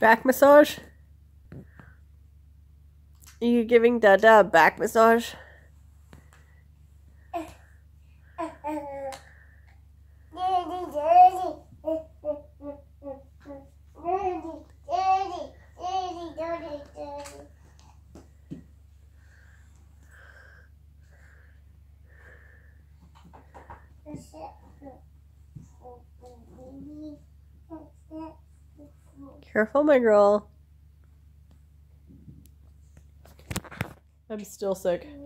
Back massage? Are you giving Dada a back massage? Careful, my girl. I'm still sick.